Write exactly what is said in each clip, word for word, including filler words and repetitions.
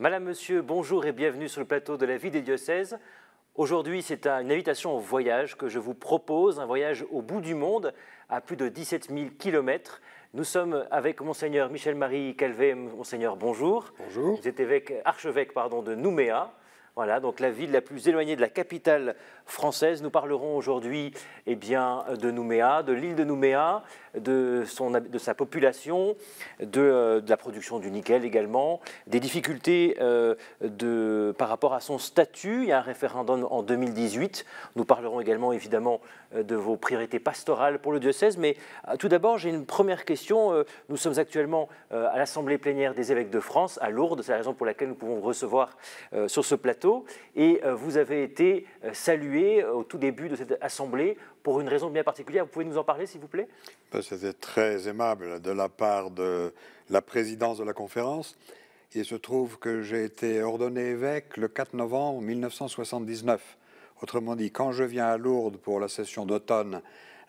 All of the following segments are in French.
Madame, Monsieur, bonjour et bienvenue sur le plateau de la vie des diocèses. Aujourd'hui, c'est une invitation au voyage que je vous propose, un voyage au bout du monde, à plus de dix-sept mille kilomètres. Nous sommes avec Monseigneur Michel-Marie Calvet. Monseigneur, bonjour. Bonjour. Vous êtes évêque, archevêque pardon, de Nouméa. Voilà, donc la ville la plus éloignée de la capitale française. Nous parlerons aujourd'hui eh bien, de Nouméa, de l'île de Nouméa, de, son, de sa population, de, de la production du nickel également, des difficultés euh, de, par rapport à son statut. Il y a un référendum en deux mille dix-huit. Nous parlerons également évidemment de vos priorités pastorales pour le diocèse. Mais tout d'abord, j'ai une première question. Nous sommes actuellement à l'Assemblée plénière des évêques de France, à Lourdes. C'est la raison pour laquelle nous pouvons vous recevoir sur ce plateau. Et vous avez été salué au tout début de cette assemblée pour une raison bien particulière. Vous pouvez nous en parler, s'il vous plaît? C'était très aimable de la part de la présidence de la conférence. Il se trouve que j'ai été ordonné évêque le quatre novembre mille neuf cent soixante-dix-neuf. Autrement dit, quand je viens à Lourdes pour la session d'automne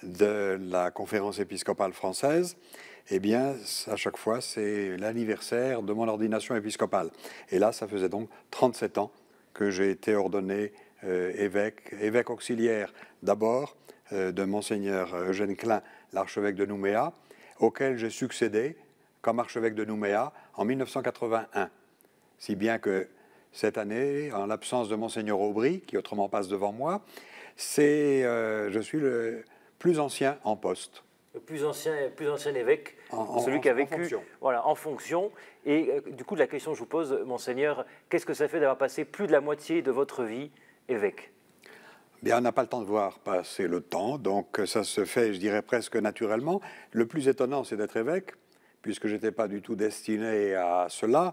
de la conférence épiscopale française, eh bien, à chaque fois, c'est l'anniversaire de mon ordination épiscopale. Et là, ça faisait donc trente-sept ans que j'ai été ordonné euh, évêque, évêque auxiliaire d'abord euh, de Monseigneur Eugène Klein, l'archevêque de Nouméa, auquel j'ai succédé comme archevêque de Nouméa en mille neuf cent quatre-vingt-un. Si bien que cette année, en l'absence de Monseigneur Aubry, qui autrement passe devant moi, c'est, euh, je suis le plus ancien en poste. Le plus ancien, plus ancien évêque, en, celui en, qui a vécu en fonction. Voilà, en fonction. Et euh, du coup, la question que je vous pose, Monseigneur, qu'est-ce que ça fait d'avoir passé plus de la moitié de votre vie évêque? Bien, on n'a pas le temps de voir passer le temps, donc ça se fait, je dirais, presque naturellement. Le plus étonnant, c'est d'être évêque, puisque je n'étais pas du tout destiné à cela.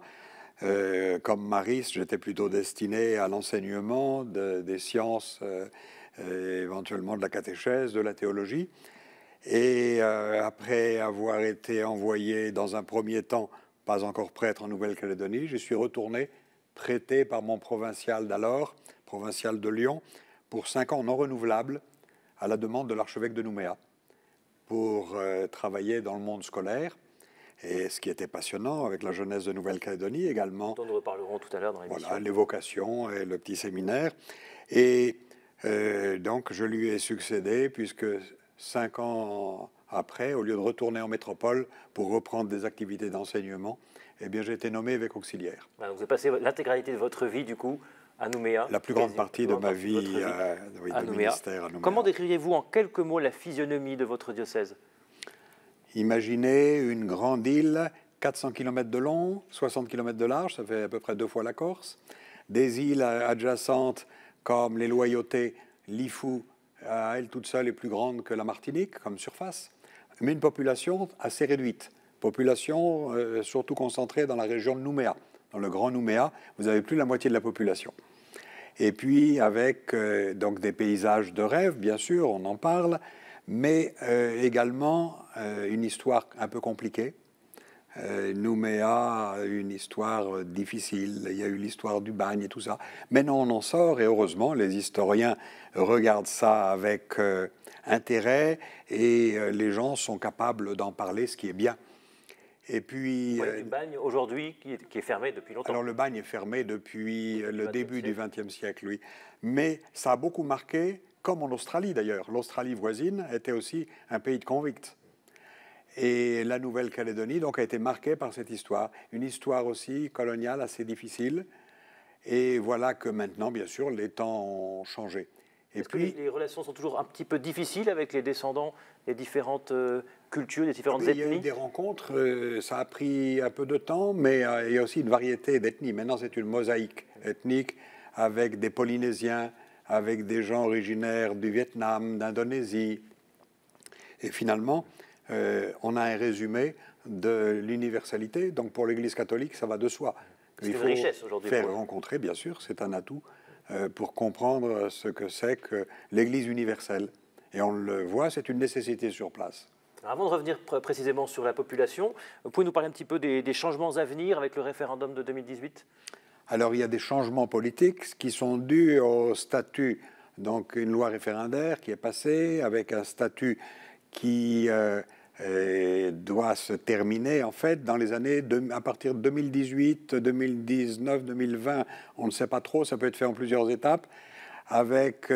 Euh, comme mariste, j'étais plutôt destiné à l'enseignement de, des sciences, euh, euh, éventuellement de la catéchèse, de la théologie. Et euh, après avoir été envoyé dans un premier temps, pas encore prêtre en Nouvelle-Calédonie, je suis retourné prêté par mon provincial d'alors, provincial de Lyon, pour cinq ans non renouvelables à la demande de l'archevêque de Nouméa, pour euh, travailler dans le monde scolaire. Et ce qui était passionnant avec la jeunesse de Nouvelle-Calédonie également. Dont nous reparlerons tout à l'heure dans l'émission. Voilà, les vocations et le petit séminaire. Et euh, donc, je lui ai succédé, puisque cinq ans après, au lieu de retourner en métropole pour reprendre des activités d'enseignement, eh bien, j'ai été nommé évêque auxiliaire. Voilà, donc vous avez passé l'intégralité de votre vie, du coup, à Nouméa. La plus grande partie de ma vie, vie euh, oui, à de Nouméa. ministère à Nouméa. Comment décririez-vous en quelques mots la physionomie de votre diocèse? Imaginez une grande île, quatre cents kilomètres de long, soixante kilomètres de large, ça fait à peu près deux fois la Corse. Des îles adjacentes comme les Loyautés, Lifou, à elle toute seule est plus grande que la Martinique comme surface, mais une population assez réduite. Population euh, surtout concentrée dans la région de Nouméa. Dans le Grand Nouméa, vous avez plus la moitié de la population. Et puis avec euh, donc des paysages de rêve, bien sûr, on en parle, mais euh, également euh, une histoire un peu compliquée. Euh, Nouméa a une histoire difficile, il y a eu l'histoire du bagne et tout ça. Maintenant, on en sort, et heureusement, les historiens regardent ça avec euh, intérêt, et euh, les gens sont capables d'en parler, ce qui est bien. Et puis, oui, du bagne aujourd'hui qui, qui est fermé depuis longtemps. Alors le bagne est fermé depuis le, le début du vingtième siècle, oui. Mais ça a beaucoup marqué, comme en Australie d'ailleurs. L'Australie voisine était aussi un pays de convicts. Et la Nouvelle-Calédonie donc a été marquée par cette histoire, une histoire aussi coloniale assez difficile. Et voilà que maintenant, bien sûr, les temps ont changé. Et Est-ce puis, que les, les relations sont toujours un petit peu difficiles avec les descendants des différentes euh, cultures, des différentes oui, ethnies? Il y a eu des rencontres, euh, ça a pris un peu de temps, mais euh, il y a aussi une variété d'ethnies. Maintenant, c'est une mosaïque ethnique avec des Polynésiens, avec des gens originaires du Vietnam, d'Indonésie. Et finalement, euh, on a un résumé de l'universalité. Donc pour l'Église catholique, ça va de soi. C'est une richesse aujourd'hui. Faire rencontrer, bien sûr, c'est un atout euh, pour comprendre ce que c'est que l'Église universelle. Et on le voit, c'est une nécessité sur place. Alors avant de revenir pr précisément sur la population, vous pouvez nous parler un petit peu des, des changements à venir avec le référendum de deux mille dix-huit? Alors il y a des changements politiques qui sont dus au statut, donc une loi référendaire qui est passée avec un statut qui euh, et doit se terminer en fait dans les années de, à partir de deux mille dix-huit, deux mille dix-neuf, deux mille vingt, on ne sait pas trop, ça peut être fait en plusieurs étapes, avec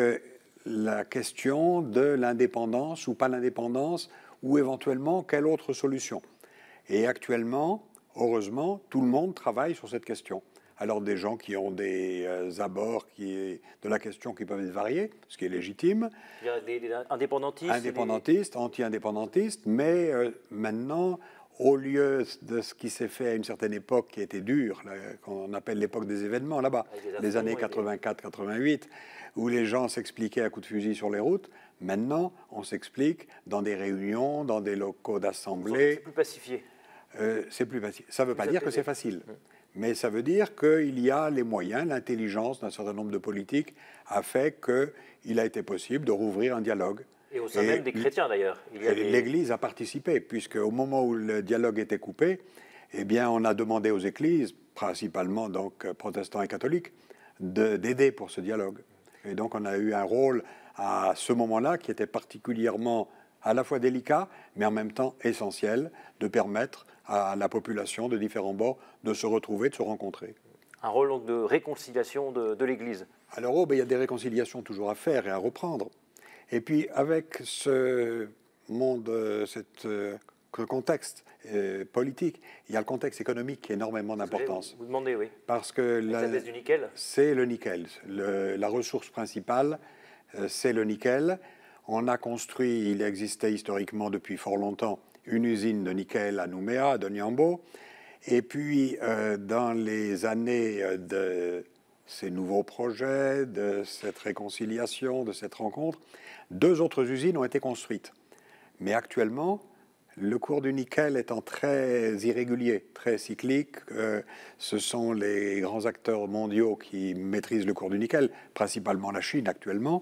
la question de l'indépendance ou pas l'indépendance, ou éventuellement quelle autre solution. Et actuellement, heureusement, tout le monde travaille sur cette question. Alors des gens qui ont des euh, abords qui, de la question qui peuvent être variés, ce qui est légitime. Il y a des, des indépendantistes. Indépendantistes, des... anti-indépendantistes, mais euh, maintenant, au lieu de ce qui s'est fait à une certaine époque qui était dure, qu'on appelle l'époque des événements là-bas, les années quatre-vingt-quatre quatre-vingt-huit, où les gens s'expliquaient à coups de fusil sur les routes, maintenant, on s'explique dans des réunions, dans des locaux d'assemblée. C'est plus pacifié. Euh, c'est plus facile. Ça ne veut pas dire que c'est facile. Mais ça veut dire qu'il y a les moyens, l'intelligence d'un certain nombre de politiques a fait qu'il a été possible de rouvrir un dialogue. Et au sein même des chrétiens d'ailleurs. Des... L'Église a participé, puisque au moment où le dialogue était coupé, eh bien, on a demandé aux églises, principalement donc protestants et catholiques, d'aider pour ce dialogue. Et donc on a eu un rôle à ce moment-là qui était particulièrement à la fois délicat, mais en même temps essentiel, de permettre à la population de différents bords de se retrouver, de se rencontrer. Un rôle donc de réconciliation de, de l'Église. Alors, oh, ben, il y a des réconciliations toujours à faire et à reprendre. Et puis, avec ce monde, cette, ce contexte euh, politique, il y a le contexte économique qui a énormément d'importance. Vous demandez, oui. Parce que la, la baisse du nickel. C'est le nickel. Le, la ressource principale, euh, c'est le nickel. On a construit, il existait historiquement depuis fort longtemps, une usine de nickel à Nouméa, à Doniambo. Et puis, euh, dans les années de ces nouveaux projets, de cette réconciliation, de cette rencontre, deux autres usines ont été construites. Mais actuellement, le cours du nickel étant très irrégulier, très cyclique, euh, ce sont les grands acteurs mondiaux qui maîtrisent le cours du nickel, principalement la Chine actuellement.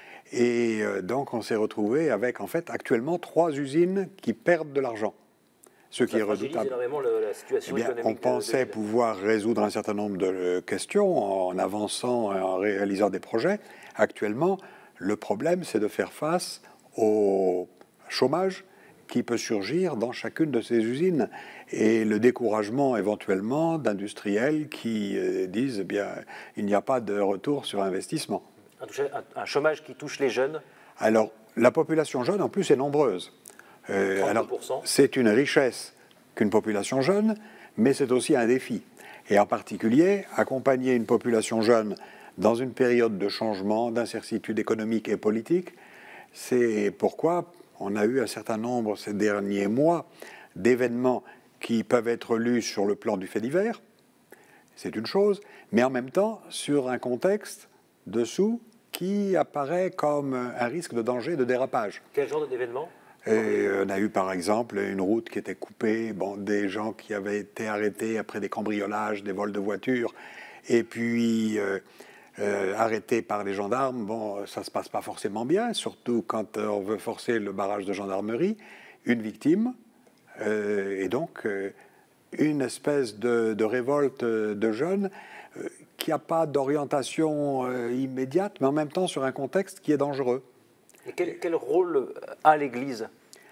Et euh, donc, on s'est retrouvé avec, en fait, actuellement, trois usines qui perdent de l'argent. Ce qui est redoutable. Énormément le, la situation eh bien, économique on pensait de... pouvoir résoudre un certain nombre de questions en avançant et en réalisant des projets. Actuellement, le problème, c'est de faire face au chômage qui peut surgir dans chacune de ces usines et le découragement éventuellement d'industriels qui euh, disent eh bien, il n'y a pas de retour sur investissement. Un, un chômage qui touche les jeunes. Alors, la population jeune, en plus, est nombreuse. Euh, alors, c'est une richesse qu'une population jeune, mais c'est aussi un défi. Et en particulier, accompagner une population jeune dans une période de changement, d'incertitude économique et politique, c'est pourquoi on a eu un certain nombre, ces derniers mois, d'événements qui peuvent être lus sur le plan du fait divers, c'est une chose, mais en même temps sur un contexte dessous qui apparaît comme un risque de danger, de dérapage. Quel genre d'événement ? Et on a eu par exemple une route qui était coupée, bon, des gens qui avaient été arrêtés après des cambriolages, des vols de voitures, et puis euh, euh, arrêtés par les gendarmes. Bon, ça ne se passe pas forcément bien, surtout quand on veut forcer le barrage de gendarmerie. Une victime, euh, et donc euh, une espèce de, de révolte de jeunes euh, qui n'a pas d'orientation euh, immédiate, mais en même temps sur un contexte qui est dangereux. Et quel, quel rôle a l'Église ?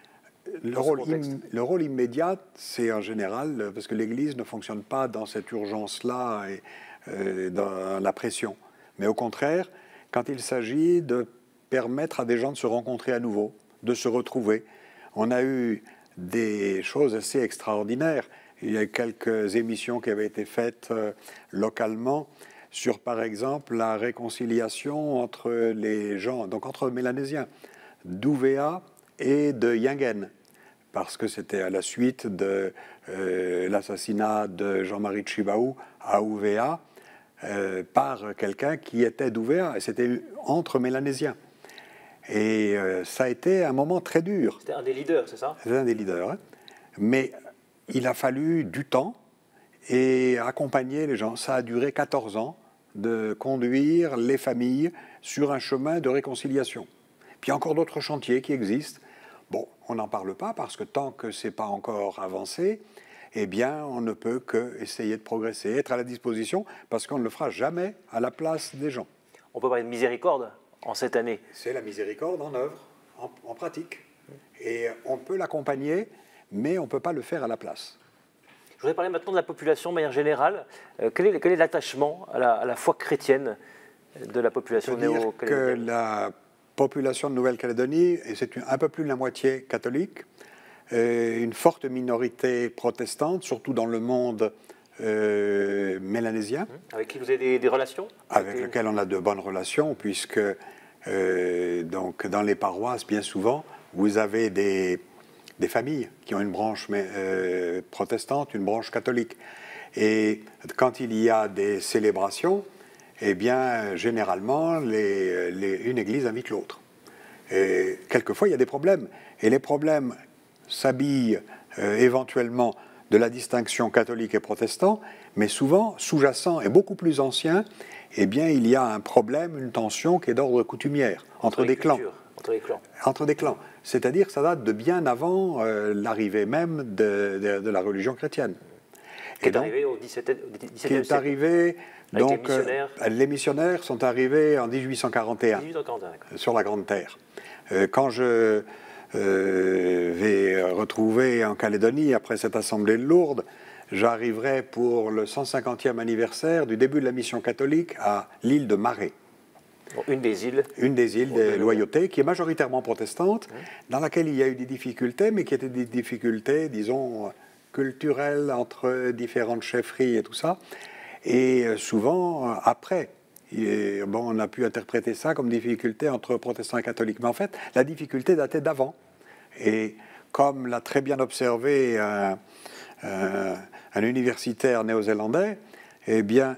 Le rôle, im, le rôle immédiat, c'est en général, parce que l'Église ne fonctionne pas dans cette urgence-là et euh, dans la pression. Mais au contraire, quand il s'agit de permettre à des gens de se rencontrer à nouveau, de se retrouver. On a eu des choses assez extraordinaires. Il y a quelques émissions qui avaient été faites euh, localement sur, par exemple, la réconciliation entre les gens, donc entre Mélanésiens, d'Ouvéa et de Yingen, parce que c'était à la suite de euh, l'assassinat de Jean-Marie Tchibaou à Ouvéa euh, par quelqu'un qui était d'Ouvéa, et c'était entre Mélanésiens. Et euh, ça a été un moment très dur. C'était un des leaders, c'est ça ? C'était un des leaders, hein. Mais il a fallu du temps et accompagner les gens. Ça a duré quatorze ans de conduire les familles sur un chemin de réconciliation. Puis il y a encore d'autres chantiers qui existent. Bon, on n'en parle pas parce que tant que ce n'est pas encore avancé, eh bien, on ne peut qu'essayer de progresser, être à la disposition, parce qu'on ne le fera jamais à la place des gens. On peut parler de miséricorde en cette année. C'est la miséricorde en œuvre, en, en pratique. Et on peut l'accompagner, mais on ne peut pas le faire à la place. Je voudrais parler maintenant de la population de manière générale. Euh, quel est, quel est l'attachement à la, à la foi chrétienne de la population néo-calédonienne? Que la population de Nouvelle-Calédonie, et c'est un peu plus de la moitié catholique, euh, une forte minorité protestante, surtout dans le monde euh, mélanésien. Avec qui vous avez des, des relations? Avec C'était... lequel on a de bonnes relations, puisque euh, donc, dans les paroisses, bien souvent, vous avez des... des familles qui ont une branche euh, protestante, une branche catholique. Et quand il y a des célébrations, eh bien, généralement, les, les, une église invite l'autre. Et quelquefois, il y a des problèmes. Et les problèmes s'habillent euh, éventuellement de la distinction catholique et protestant, mais souvent, sous-jacent et beaucoup plus ancien, eh bien, il y a un problème, une tension qui est d'ordre coutumière, entre, entre des clans. Entre les clans. Entre des clans. C'est-à-dire que ça date de bien avant euh, l'arrivée même de, de, de la religion chrétienne. Qui est arrivé au dix-septième siècle. Qui est arrivé, donc, les missionnaires. Euh, les missionnaires sont arrivés en dix-huit cent quarante et un, dix-huit cent quarante et un sur la Grande Terre. Euh, quand je euh, vais retrouver en Calédonie, après cette assemblée de Lourdes, j'arriverai pour le cent cinquantième anniversaire du début de la mission catholique à l'île de Marais. Bon, une des îles. Une des îles des Loyautés, qui est majoritairement protestante, mmh. dans laquelle il y a eu des difficultés, mais qui étaient des difficultés, disons, culturelles entre différentes chefferies et tout ça. Et souvent, après, et, bon, on a pu interpréter ça comme difficulté entre protestants et catholiques. Mais en fait, la difficulté datait d'avant. Et comme l'a très bien observé un, un, un universitaire néo-zélandais, eh bien,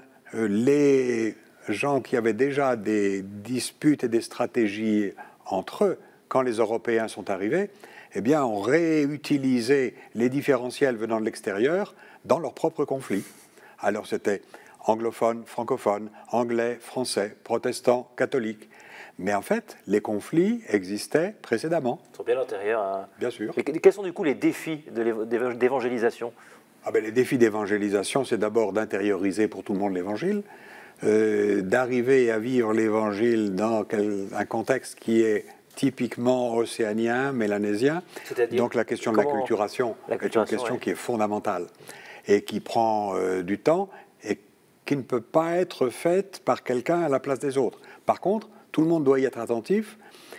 les gens qui avaient déjà des disputes et des stratégies entre eux, quand les Européens sont arrivés, eh bien, ont réutilisé les différentiels venant de l'extérieur dans leurs propres conflits. Alors, c'était anglophone, francophone, anglais, français, protestants, catholiques. Mais en fait, les conflits existaient précédemment. Ils sont bien antérieurs à... Bien sûr. Et quels sont du coup les défis d'évangélisation? Ah ben, les défis d'évangélisation, c'est d'abord d'intérioriser pour tout le monde l'évangile, euh, d'arriver à vivre l'évangile dans quel, un contexte qui est typiquement océanien, mélanésien. Donc la question de l'acculturation est une question ouais. qui est fondamentale et qui prend euh, du temps et qui ne peut pas être faite par quelqu'un à la place des autres. Par contre, tout le monde doit y être attentif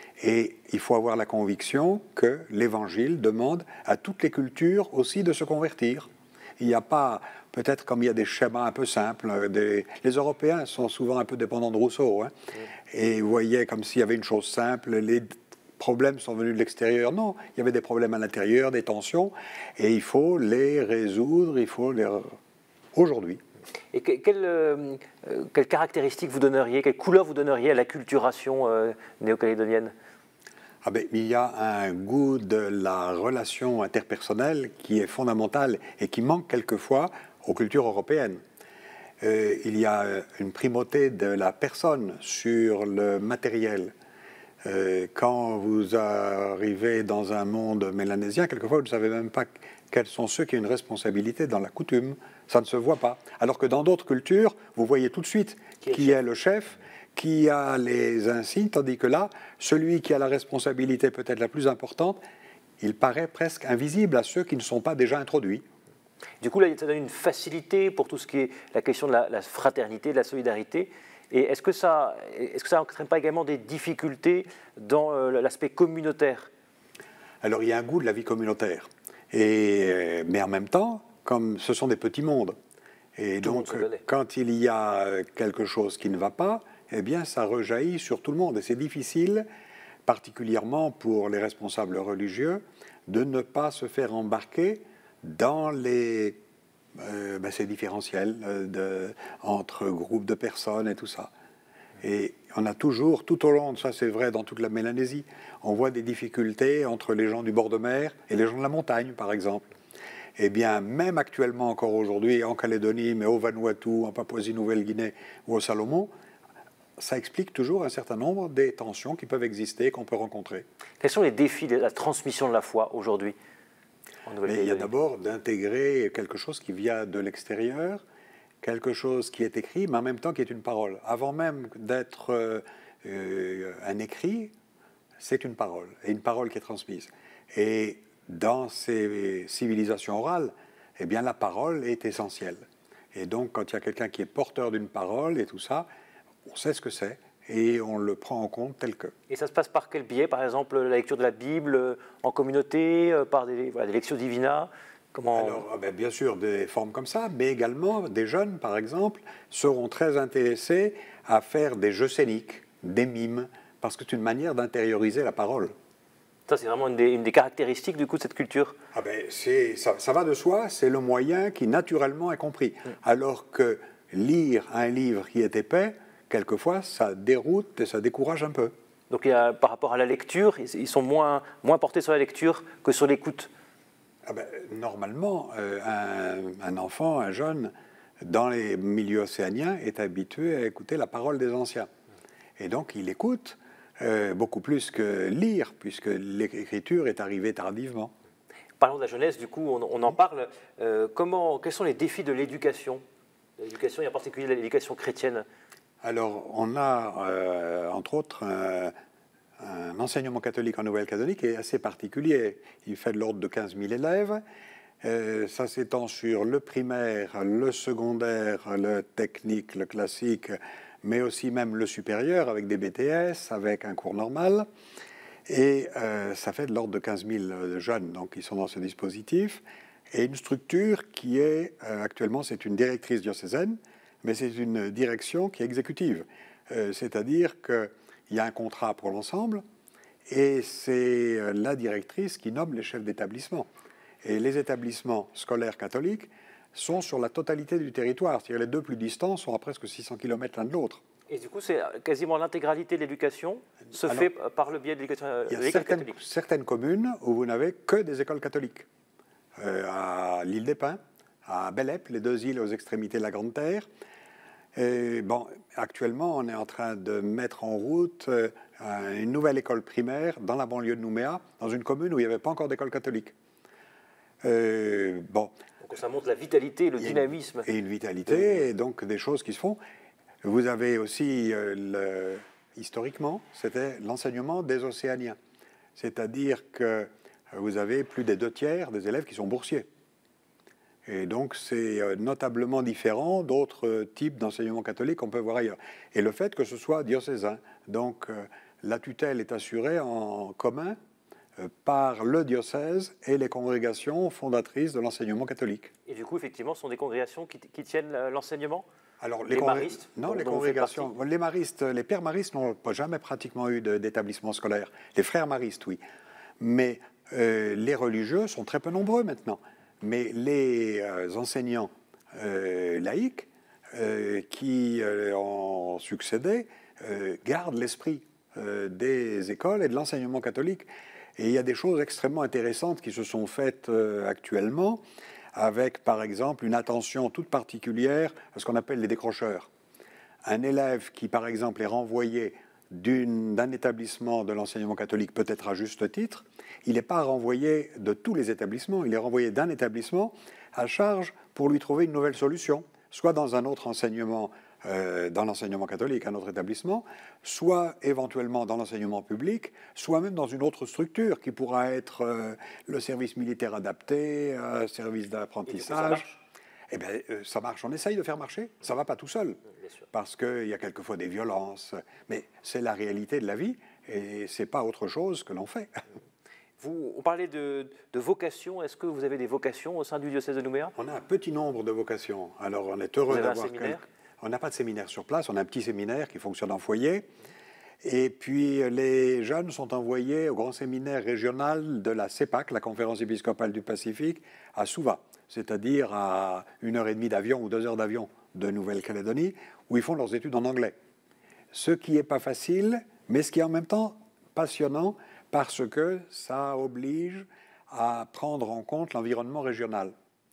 et il faut avoir la conviction que l'Évangile demande à toutes les cultures aussi de se convertir. Il n'y a pas, peut-être comme il y a des schémas un peu simples, des, les Européens sont souvent un peu dépendants de Rousseau, hein, mmh. et vous voyez comme s'il y avait une chose simple, les problèmes sont venus de l'extérieur. Non, il y avait des problèmes à l'intérieur, des tensions, et il faut les résoudre, il faut les... aujourd'hui. Et que, quelle, euh, quelle caractéristique vous donneriez, quelle couleur vous donneriez à l'acculturation euh, néo-calédonienne? Ah ben, il y a un goût de la relation interpersonnelle qui est fondamental et qui manque quelquefois aux cultures européennes. Euh, il y a une primauté de la personne sur le matériel. Euh, quand vous arrivez dans un monde mélanésien, quelquefois vous ne savez même pas quels sont ceux qui ont une responsabilité dans la coutume. Ça ne se voit pas. Alors que dans d'autres cultures, vous voyez tout de suite qui est, qui est le chef, qui a les insignes, tandis que là, celui qui a la responsabilité peut-être la plus importante, il paraît presque invisible à ceux qui ne sont pas déjà introduits. Du coup, là, ça donne une facilité pour tout ce qui est la question de la, la fraternité, de la solidarité. Et est-ce que ça est-ce que ça n'entraîne pas également des difficultés dans euh, l'aspect communautaire? Alors, il y a un goût de la vie communautaire. Et, mais en même temps, comme ce sont des petits mondes, et tout donc quand il y a quelque chose qui ne va pas, eh bien, ça rejaillit sur tout le monde. Et c'est difficile, particulièrement pour les responsables religieux, de ne pas se faire embarquer dans les, euh, ben, ces différentiels euh, de, entre groupes de personnes et tout ça. Et on a toujours, tout au long, ça c'est vrai dans toute la Mélanésie, on voit des difficultés entre les gens du bord de mer et les gens de la montagne, par exemple. Eh bien, même actuellement, encore aujourd'hui, en Calédonie, mais au Vanuatu, en Papouasie-Nouvelle-Guinée ou au Salomon, ça explique toujours un certain nombre des tensions qui peuvent exister, qu'on peut rencontrer. Quels sont les défis de la transmission de la foi aujourd'hui en Nouvelle-Calédonie? Il y a d'abord d'intégrer quelque chose qui vient de l'extérieur, quelque chose qui est écrit, mais en même temps qui est une parole. Avant même d'être euh, un écrit, c'est une parole, et une parole qui est transmise. Et dans ces civilisations orales, eh bien, la parole est essentielle. Et donc, quand il y a quelqu'un qui est porteur d'une parole et tout ça, on sait ce que c'est et on le prend en compte tel que. Et ça se passe par quel biais? Par exemple, la lecture de la Bible en communauté, par des, voilà, des lectures divina? Comment... Alors, ben, bien sûr, des formes comme ça, mais également des jeunes, par exemple, seront très intéressés à faire des jeux scéniques, des mimes, parce que c'est une manière d'intérioriser la parole. Ça, c'est vraiment une des, une des caractéristiques du coup de cette culture. Ah ben, c'est, ça, ça va de soi, c'est le moyen qui naturellement est compris. Mm. Alors que lire un livre qui est épais, quelquefois, ça déroute et ça décourage un peu. Donc, il y a, par rapport à la lecture, ils sont moins, moins portés sur la lecture que sur l'écoute. Ah ben, normalement, euh, un, un enfant, un jeune, dans les milieux océaniens, est habitué à écouter la parole des anciens. Et donc, il écoute euh, beaucoup plus que lire, puisque l'écriture est arrivée tardivement. Parlons de la jeunesse, du coup, on, on en parle. Euh, comment, quels sont les défis de l'éducation? L'éducation, et en particulier l'éducation chrétienne. Alors, on a, euh, entre autres, un, un enseignement catholique en Nouvelle-Calédonie qui est assez particulier. Il fait de l'ordre de quinze mille élèves. Euh, ça s'étend sur le primaire, le secondaire, le technique, le classique, mais aussi même le supérieur avec des B T S, avec un cours normal. Et euh, ça fait de l'ordre de quinze mille jeunes donc, qui sont dans ce dispositif. Et une structure qui est, euh, actuellement, c'est une directrice diocésaine, mais c'est une direction qui est exécutive. Euh, c'est-à-dire qu'il y a un contrat pour l'ensemble, et c'est euh, la directrice qui nomme les chefs d'établissement. Et les établissements scolaires catholiques sont sur la totalité du territoire. C'est-à-dire les deux plus distants sont à presque six cents kilomètres l'un de l'autre. Et du coup, c'est quasiment l'intégralité de l'éducation se Alors, fait par le biais de l'éducation catholique. Il y a certaines, certaines communes où vous n'avez que des écoles catholiques. Euh, à l'île des Pins, à Bélep, les deux îles aux extrémités de la Grande Terre. Et bon, actuellement, on est en train de mettre en route euh, une nouvelle école primaire dans la banlieue de Nouméa, dans une commune où il n'y avait pas encore d'école catholique. Euh, bon. Donc ça montre la vitalité, le dynamisme. Et une vitalité, et donc des choses qui se font. Vous avez aussi, euh, le, historiquement, c'était l'enseignement des Océaniens. C'est-à-dire que vous avez plus des deux tiers des élèves qui sont boursiers. Et donc, c'est notablement différent d'autres types d'enseignement catholique qu'on peut voir ailleurs. Et le fait que ce soit diocésain. Donc, euh, la tutelle est assurée en commun euh, par le diocèse et les congrégations fondatrices de l'enseignement catholique. Et du coup, effectivement, ce sont des congrégations qui, qui tiennent l'enseignement? Alors, les, les maristes? Non, les congrégations. Les maristes, les pères maristes n'ont jamais pratiquement eu d'établissement scolaire. Les frères maristes, oui. Mais euh, les religieux sont très peu nombreux maintenant. Mais les euh, enseignants euh, laïcs euh, qui euh, ont succédé euh, gardent l'esprit euh, des écoles et de l'enseignement catholique. Et il y a des choses extrêmement intéressantes qui se sont faites euh, actuellement, avec par exemple une attention toute particulière à ce qu'on appelle les décrocheurs. Un élève qui par exemple est renvoyé d'un établissement de l'enseignement catholique, peut-être à juste titre, il n'est pas renvoyé de tous les établissements, il est renvoyé d'un établissement à charge pour lui trouver une nouvelle solution, soit dans un autre enseignement, euh, dans l'enseignement catholique, un autre établissement, soit éventuellement dans l'enseignement public, soit même dans une autre structure qui pourra être euh, le service militaire adapté, un service d'apprentissage. Eh bien, euh, ça marche. On essaye de faire marcher. Ça ne va pas tout seul. Parce qu'il y a quelquefois des violences. Mais c'est la réalité de la vie. Et ce n'est pas autre chose que l'on fait. Vous, on parlait de, de vocations. Est-ce que vous avez des vocations au sein du diocèse de Nouméa? On a un petit nombre de vocations. Alors, on est heureux d'avoir... Quelques... On n'a pas de séminaire sur place. On a un petit séminaire qui fonctionne en foyer. Et puis, les jeunes sont envoyés au grand séminaire régional de la CEPAC, la Conférence épiscopale du Pacifique, à Suva, c'est-à-dire à une heure et demie d'avion ou deux heures d'avion de Nouvelle-Calédonie, où ils font leurs études en anglais. Ce qui n'est pas facile, mais ce qui est en même temps passionnant, parce que ça oblige à prendre en compte l'environnement régional.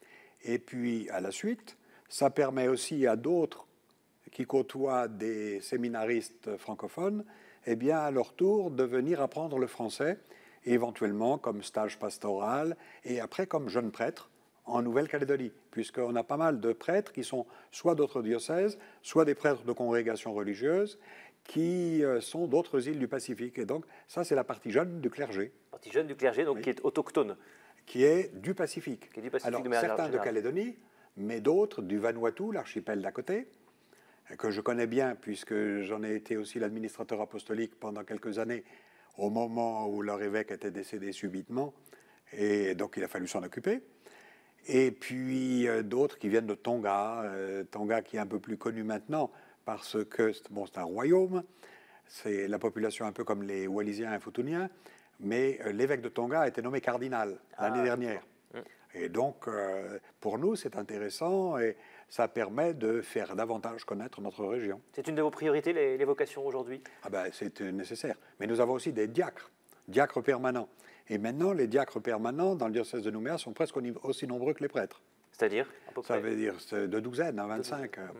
Et puis, à la suite, ça permet aussi à d'autres qui côtoient des séminaristes francophones, eh bien, à leur tour, de venir apprendre le français, éventuellement comme stage pastoral, et après comme jeune prêtre en Nouvelle-Calédonie, puisqu'on a pas mal de prêtres qui sont soit d'autres diocèses, soit des prêtres de congrégations religieuses, qui euh, sont d'autres îles du Pacifique. Et donc, ça, c'est la partie jeune du clergé. La partie jeune du clergé, donc Oui. qui est autochtone. Qui est du Pacifique. Qui est du Pacifique Alors, de manière certains de générale. Calédonie, mais d'autres du Vanuatu, l'archipel d'à côté, que je connais bien puisque j'en ai été aussi l'administrateur apostolique pendant quelques années, au moment où leur évêque était décédé subitement, et donc il a fallu s'en occuper. Et puis euh, d'autres qui viennent de Tonga, euh, Tonga qui est un peu plus connu maintenant parce que bon, c'est un royaume, c'est la population un peu comme les Wallisiens et Futuniens, mais euh, l'évêque de Tonga a été nommé cardinal ah, l'année dernière. Et donc, euh, pour nous, c'est intéressant et ça permet de faire davantage connaître notre région. C'est une de vos priorités, les, les vocations aujourd'hui? Ah ben, c'est nécessaire. Mais nous avons aussi des diacres, diacres permanents. Et maintenant, les diacres permanents dans le diocèse de Nouméa sont presque aussi nombreux que les prêtres. C'est-à-dire à peu près. Ça veut dire de douzaine à vingt-cinq. Mmh.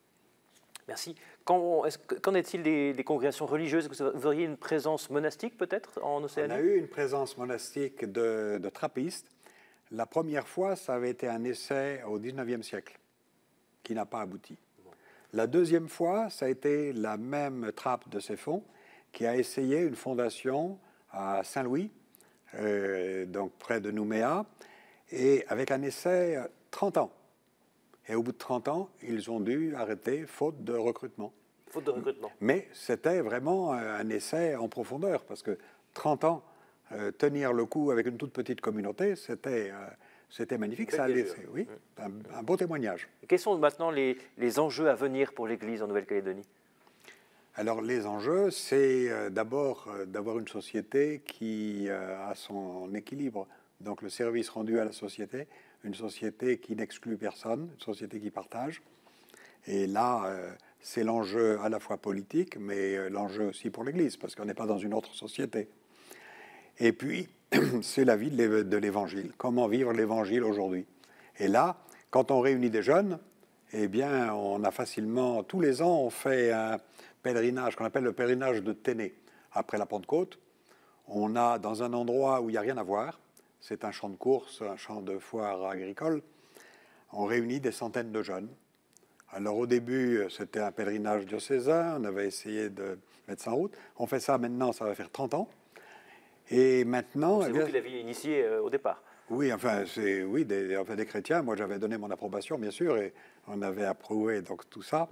Merci. Qu'en est qu est-il des, des congrégations religieuses? Vous auriez une présence monastique peut-être en Océanie? On a eu une présence monastique de, de trappistes. La première fois, ça avait été un essai au dix-neuvième siècle, qui n'a pas abouti. Bon. La deuxième fois, ça a été la même trappe de Céphon, qui a essayé une fondation à Saint-Louis, euh, donc près de Nouméa, et avec un essai trente ans. Et au bout de trente ans, ils ont dû arrêter, faute de recrutement. Faute de recrutement. Mais c'était vraiment un essai en profondeur, parce que trente ans, Euh, tenir le coup avec une toute petite communauté, c'était euh, magnifique. Ça a laissé, oui, un, un beau témoignage. Et quels sont maintenant les, les enjeux à venir pour l'Église en Nouvelle-Calédonie? Alors, les enjeux, c'est euh, d'abord euh, d'avoir une société qui euh, a son équilibre. Donc, le service rendu à la société, une société qui n'exclut personne, une société qui partage. Et là, euh, c'est l'enjeu à la fois politique, mais euh, l'enjeu aussi pour l'Église, parce qu'on n'est pas dans une autre société. Et puis, c'est la vie de l'Évangile. Comment vivre l'Évangile aujourd'hui? Et là, quand on réunit des jeunes, eh bien, on a facilement... Tous les ans, on fait un pèlerinage qu'on appelle le pèlerinage de Téné. Après la Pentecôte, on a dans un endroit où il n'y a rien à voir, c'est un champ de course, un champ de foire agricole, on réunit des centaines de jeunes. Alors au début, c'était un pèlerinage diocésain, on avait essayé de mettre ça en route. On fait ça maintenant, ça va faire trente ans. Et maintenant... C'est eh vous qui l'aviez initié euh, au départ? Oui, enfin, c'est oui, des, enfin, des chrétiens. Moi, j'avais donné mon approbation, bien sûr, et on avait approuvé donc, tout ça.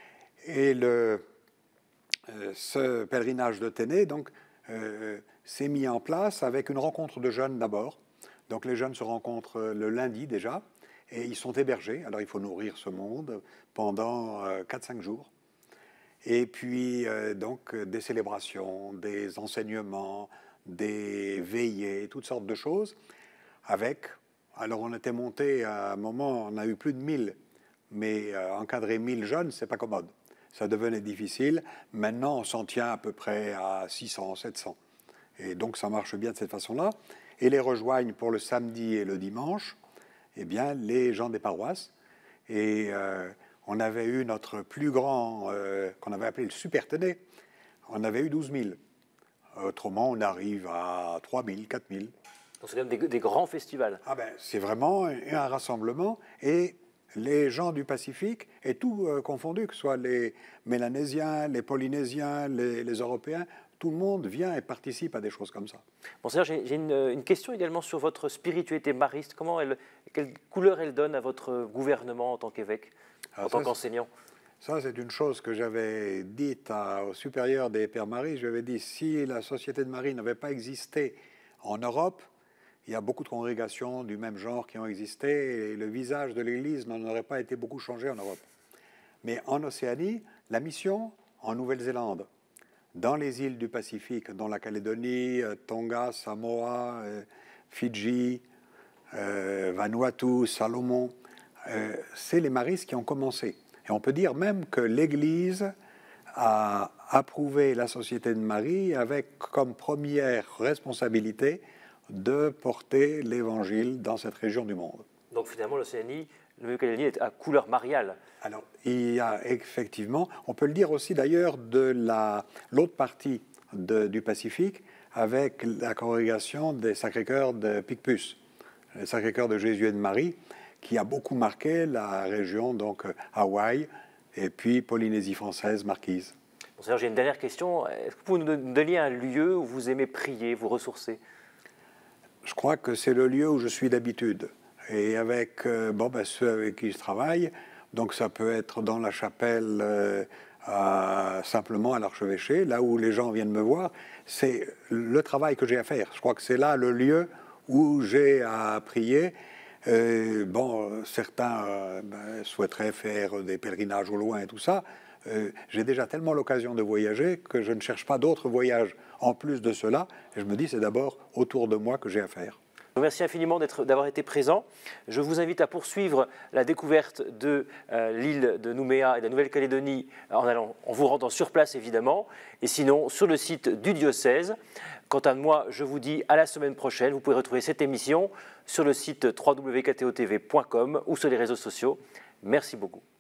Et le, euh, ce pèlerinage de Téné, donc, euh, s'est mis en place avec une rencontre de jeunes d'abord. Donc, les jeunes se rencontrent le lundi déjà, et ils sont hébergés. Alors, il faut nourrir ce monde pendant euh, quatre cinq jours. Et puis, euh, donc, des célébrations, des enseignements, des veillées, toutes sortes de choses, avec... Alors, on était monté à un moment, on a eu plus de mille, mais euh, encadrer mille jeunes, c'est pas commode. Ça devenait difficile. Maintenant, on s'en tient à peu près à six cents, sept cents. Et donc, ça marche bien de cette façon-là. Et les rejoignent pour le samedi et le dimanche, eh bien, les gens des paroisses. Et euh, on avait eu notre plus grand, euh, qu'on avait appelé le Super Téné, on avait eu douze mille. Autrement, on arrive à trois mille, quatre mille. Donc c'est quand même des, des grands festivals. Ah ben, c'est vraiment un, un rassemblement. Et les gens du Pacifique, et tout euh, confondu, que ce soit les Mélanésiens, les Polynésiens, les, les Européens, tout le monde vient et participe à des choses comme ça. Bon, j'ai une, une question également sur votre spiritualité mariste. Comment elle, quelle couleur elle donne à votre gouvernement en tant qu'évêque, en ah, tant qu'enseignant? Ça, c'est une chose que j'avais dite à, au supérieur des Pères Marie. Je lui avais dit, si la Société de Marie n'avait pas existé en Europe, il y a beaucoup de congrégations du même genre qui ont existé et le visage de l'Église n'en aurait pas été beaucoup changé en Europe. Mais en Océanie, la mission en Nouvelle-Zélande, dans les îles du Pacifique, dont la Calédonie, Tonga, Samoa, euh, Fidji, euh, Vanuatu, Salomon, euh, c'est les maristes qui ont commencé. Et on peut dire même que l'Église a approuvé la Société de Marie avec comme première responsabilité de porter l'Évangile dans cette région du monde. Donc finalement, l'Océanie, le Nouvelle-Calédonie est à couleur mariale. Alors, il y a effectivement, on peut le dire aussi d'ailleurs de l'autre partie de, du Pacifique, avec la congrégation des Sacré-Cœur de Picpus, le Sacré-Cœur de Jésus et de Marie, qui a beaucoup marqué la région, donc Hawaï, et puis Polynésie française, Marquise. Monseigneur, j'ai une dernière question. Est-ce que vous nous donniez un lieu où vous aimez prier, vous ressourcer? Je crois que c'est le lieu où je suis d'habitude. Et avec euh, bon, ben, ceux avec qui je travaille, donc ça peut être dans la chapelle, euh, à, simplement à l'archevêché, là où les gens viennent me voir. C'est le travail que j'ai à faire. Je crois que c'est là le lieu où j'ai à prier. Euh, bon, certains euh, ben, souhaiteraient faire des pèlerinages au loin et tout ça. Euh, j'ai déjà tellement l'occasion de voyager que je ne cherche pas d'autres voyages en plus de cela. Et je me dis, c'est d'abord autour de moi que j'ai à faire. Merci infiniment d'avoir été présent. Je vous invite à poursuivre la découverte de euh, l'île de Nouméa et de la Nouvelle-Calédonie en, allant, en vous rendant sur place évidemment, et sinon sur le site du diocèse. Quant à moi, je vous dis à la semaine prochaine. Vous pouvez retrouver cette émission sur le site w w w point k t o t v point com ou sur les réseaux sociaux. Merci beaucoup.